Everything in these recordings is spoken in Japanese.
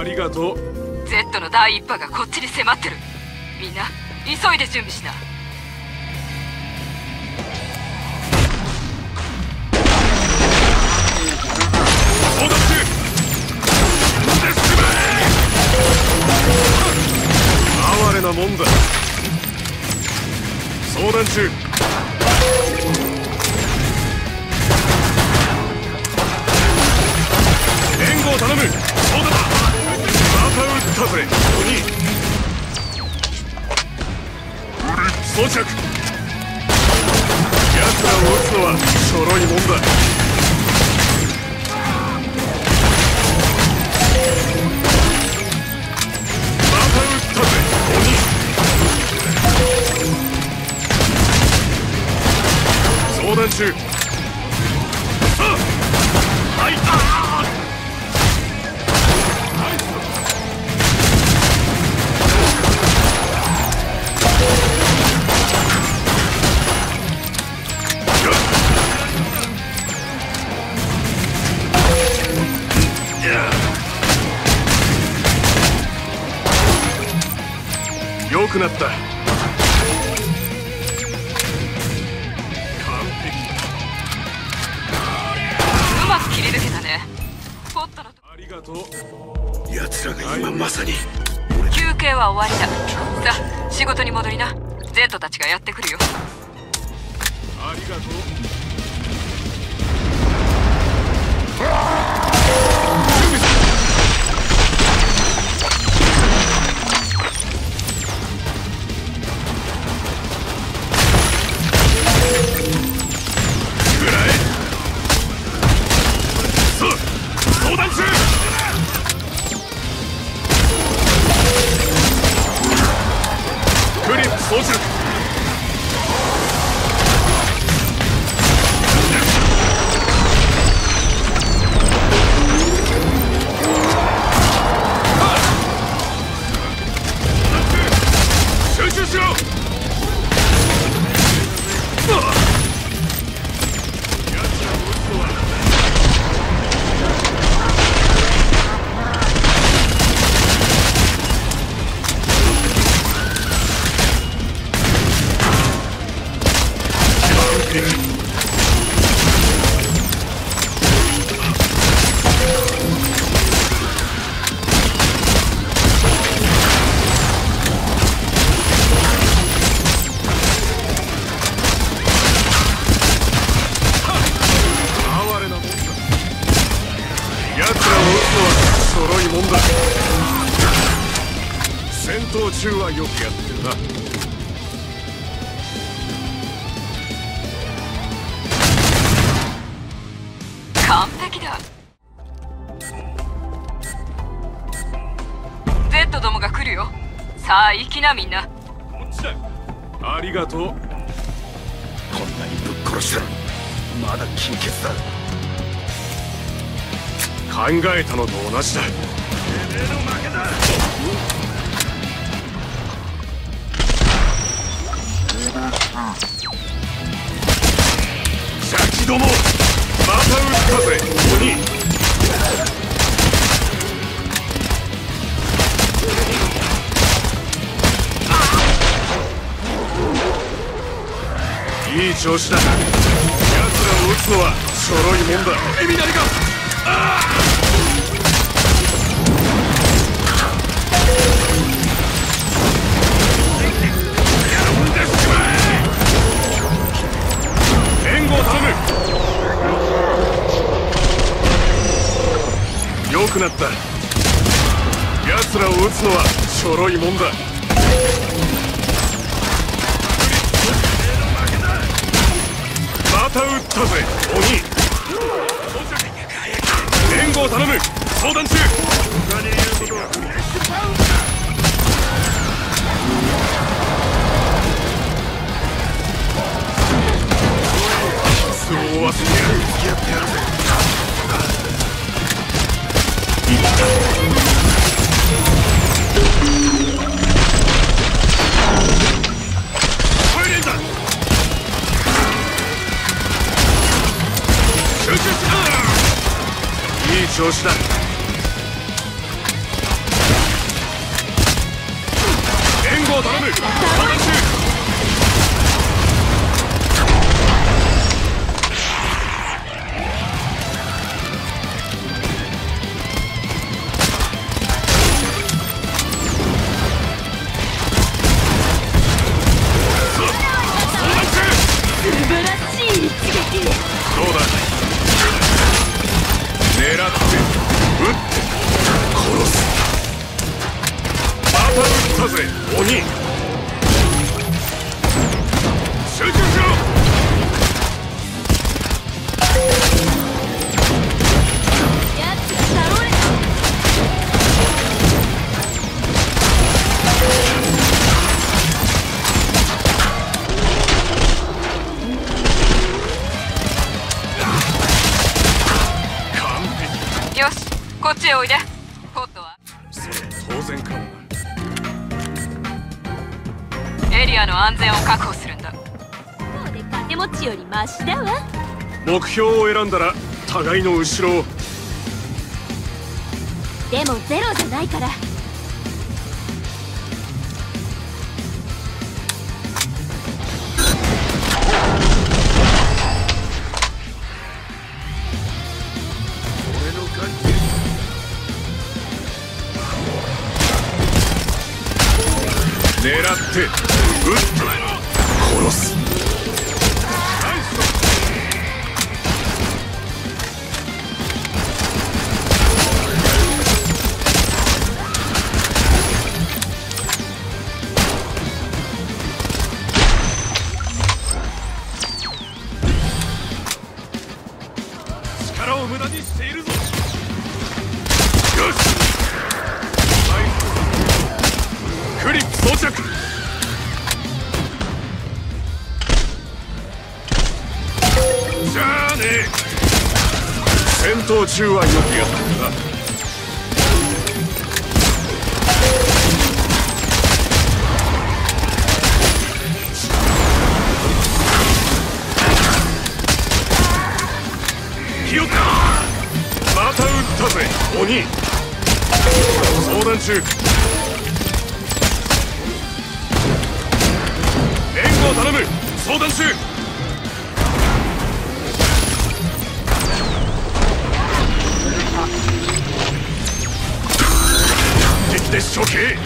りがとう。 Z の第一波がこっちに迫ってる。みんな急いで準備しな。 相談中。哀れなもんだ。相談中。援護を頼む。そうだ。また撃ったぜ鬼。装着。奴らを撃つのはちょろいもんだ。また撃ったぜ鬼。相談中。はい。良くなった。完璧。 うまく切り抜けたね。ポットのありがとう。奴らが今まさに。 休憩は終わりだ。さあ仕事に戻りな。 Z たちがやってくるよ。 ありがとう。相談中。クリップ装着。集中しろ。戦闘中はよくやってるな。 完璧だ。 Z どもが来るよ。さあ行きなみんな。 こっちだ。ありがとう。こんなにぶっ殺したらまだ金欠だ。考えたのと同じだ。てめえの負けだ。邪気ども、また撃ったぜ鬼。いい調子だ。奴らを撃つのはちょろいもんだ。エビナリが。援護を頼む。良くなった。奴らを撃つのはちょろいもんだ。また撃ったぜ鬼。援護を頼む。相談中。他に言うことはそう忘れやる。付き合ってやるぜ。入れんだ。集中しろ。いい調子だ。 む相談中。そうだ、狙って撃って殺す。また撃ったぜ鬼。集中しろ。 やつが倒れた。 よし、こっちへおいで。ホットはそれ当然かもエリアの安全を確保するんだ。 こうで金持ちよりマシだわ。 な。目標を選んだら互いの後ろを。 でもゼロじゃないから。 俺の感じ。狙って撃って殺す。力を無駄にしているぞ。よし、クリップ装着。じゃあね、戦闘中はよくやったんだな。ひよった。また撃ったぜ鬼。相談中。援護を頼む。相談中。敵で処刑。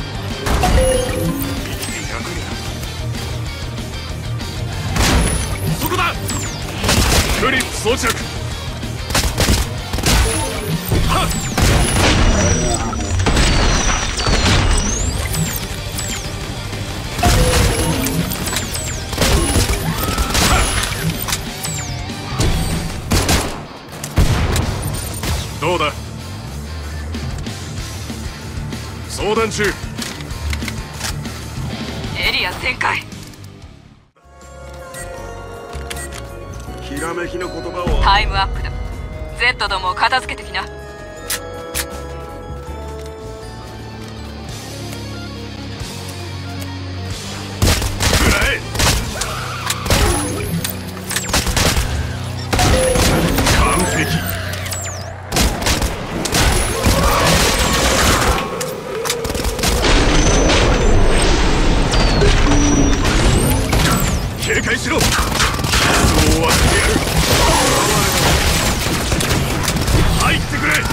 そこだ。クリップ装着。はっ。どうだ。相談中。 エリア全開。 ひらめきの言葉を。 タイムアップだ。Z どもを片付けてきな。 くらえ。完璧。警戒しろ。傷を割ってやる。入ってくれ。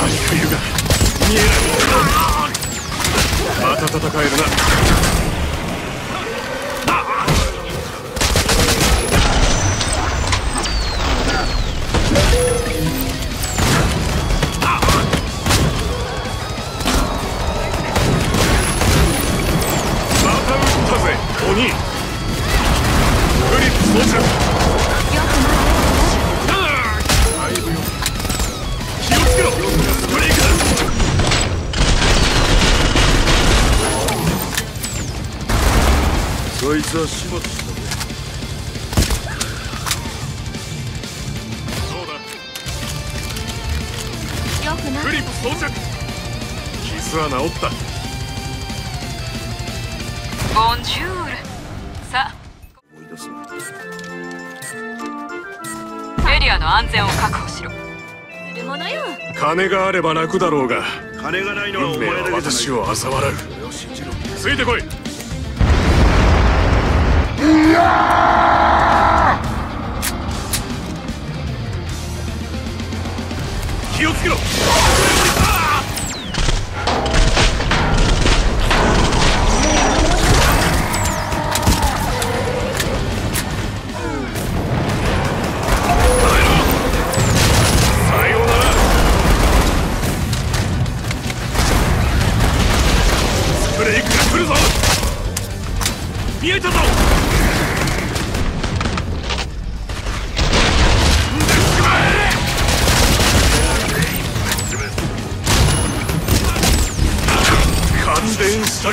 かいるが見えない。また戦えるな。また撃ったぜ鬼。フリップ装着。気をつけろ。ストレイクだ。そいつは始末したぜ。そうだ。 よくなフリップ装着。傷は治った。 ボンジュール。さ思い出すな。 あ、エリアの安全を確保しろ。 するものよ。 金があれば楽だろうが、 金がないのはお運命は前だけじゃない。 私を嘲笑う。 俺を信じろ。 ついてこい。気をつけろ。さようなら。スプレイクが来るぞ。見えたぞ。感電したか。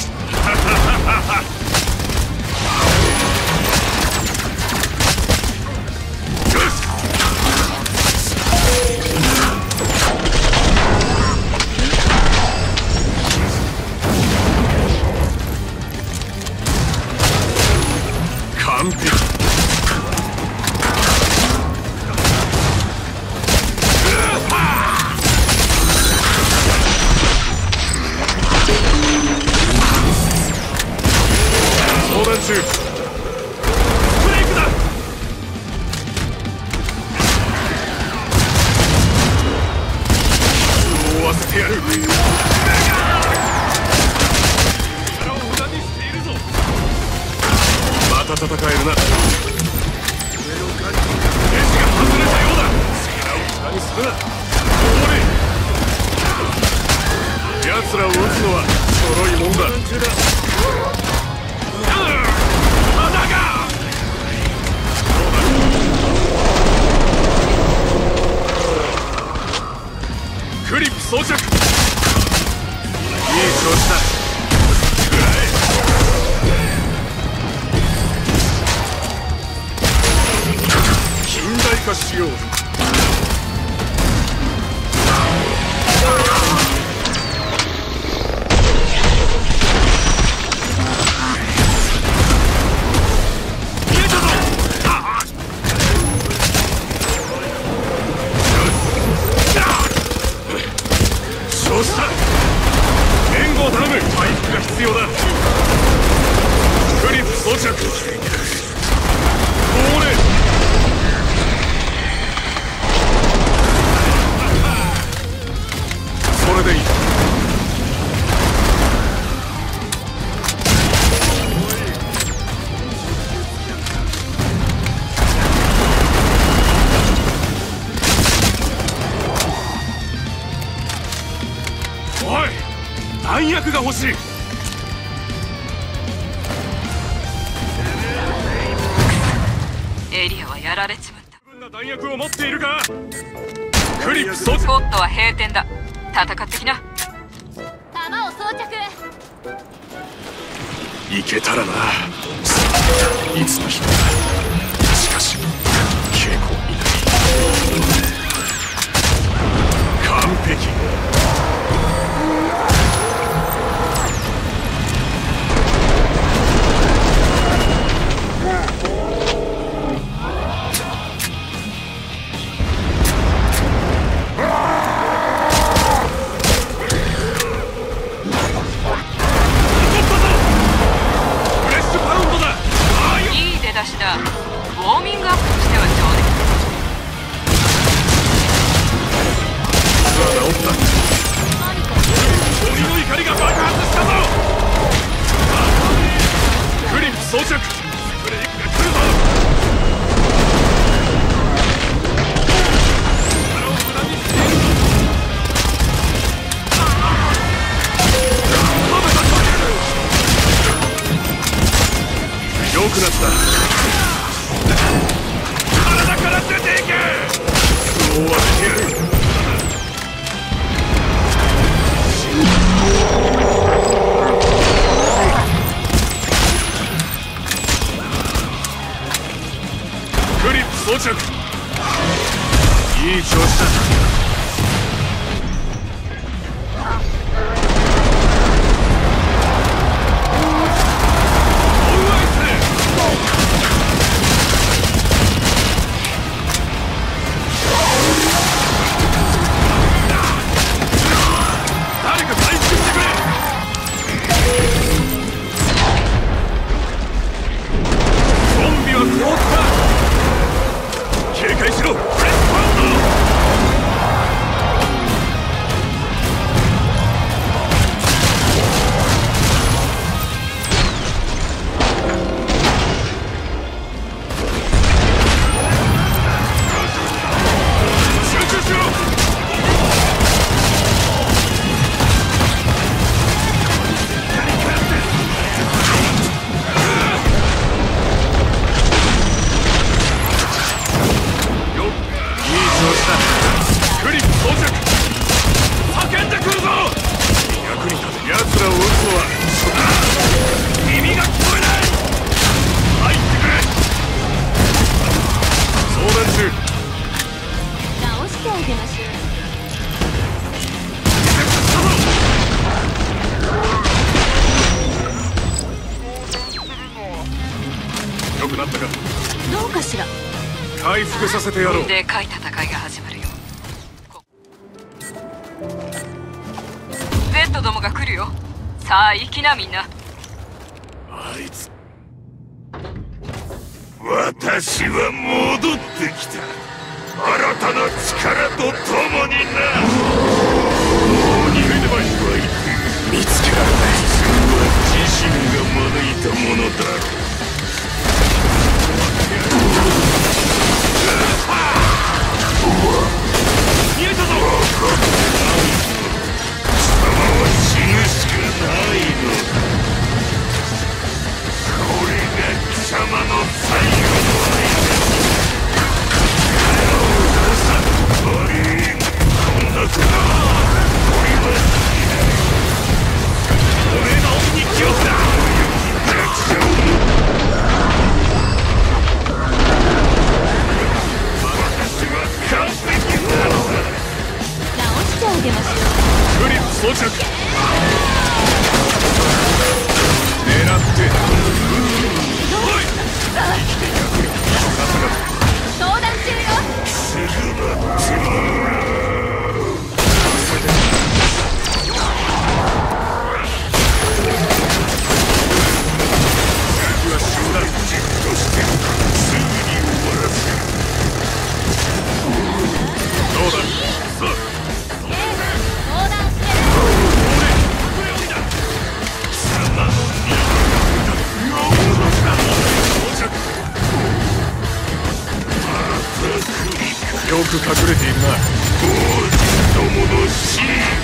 完璧。相談中。ストレイクだ。追わせてやる。力を無駄にしているぞ。また戦えるな。ネジが外れたようだ。力を無駄にするな。おれ。奴らを撃つのはちょろいもんだ。クリップ装着。いい調子だ。食らえ。近代化しよう。見えたぞ。そうした。援護を頼む。回復が必要だ。クリップ装着。これ。それでいい。おい、弾薬が欲しい。 エリアはやられちまった。 十分な弾薬を持っているか。クリップ装着。 スポットは閉店だ。戦ってきな。 弾を装着。 いけたらな。いつの日か。しかし傾向にない。完璧。 出しだ。ウォーミングアップとしては上出来。 実は治った。 くなった。体から出ていけ。そうは消える。クリップ装着。いい調子だ。 どうかしら。 回復させてやろう。 でかい戦いが始まるよ。Z どもが来るよ。さあ行きなみんな。 あいつ、私は戻ってきた。新たな力と共にな。もう逃げればいい。見つけられない。自身が招いたものだろう。見えたぞ。貴様は死ぬしかないのだ。これが貴様の最後の相手。こんなこと俺は俺の鬼に気をつけ。 あげましょう。クリップ装着。狙っておい。 相談中よ。 敵は死んだ。じっとしてすぐに終わらせる。どうだ。さあよく隠れているな。王子どもの死。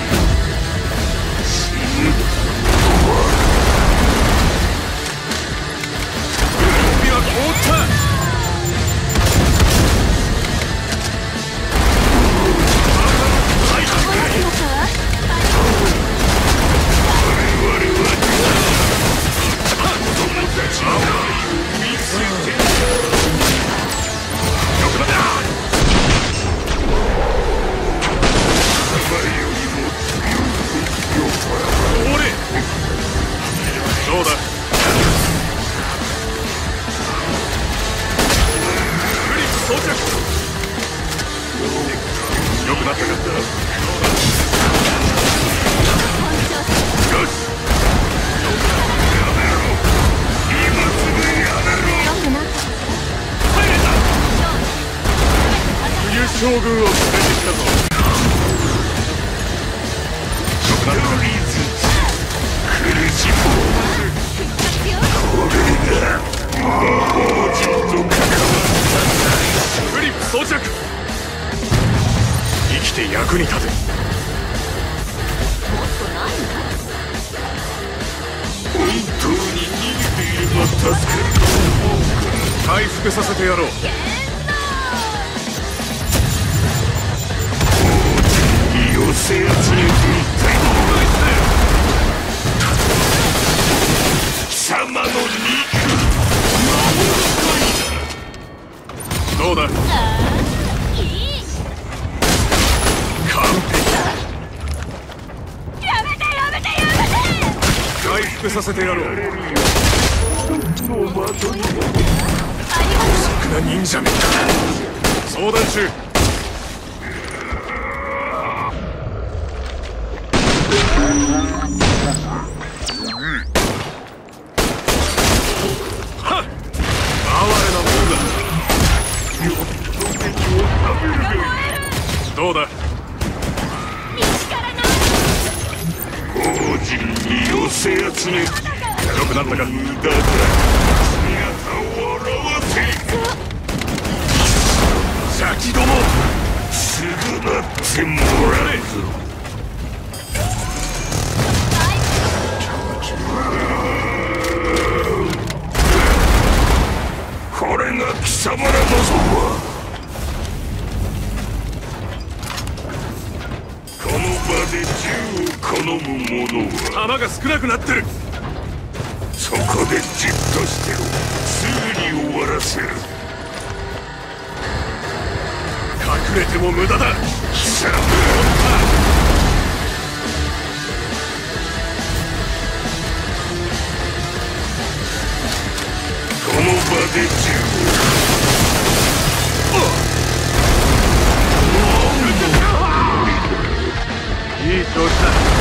死ぬ。準備は凍った。我々は子供たちの見つけて。よくなった。どうだ。クリップ装着。よくなったか。よし。やめろ。今すぐやめろ。入れた。冬将軍を連れてきたぞ。よくなったか。苦しむ。これが魔法陣と関わったんだ。クリップ装着。生きて役に立て。本当に逃げていれば助かる。 服させてやろう。寄せ集めて一体貴様の肉どうだ。 いい。 完璧。 やめてやめてやめて。 回復させてやろう。少な忍者め相談中。はっ、哀れなものだ。どうだ。王人に寄せ集め。良くなったか。だ姿を現せ。先ども、すぐなってもらえぞ。これが貴様らのぞは。この場で銃を好む者は弾が少なくなってる。そこでじっとしてろ。すぐに終わらせる。隠れても無駄だ。貴様この場で銃を。いい調子だ。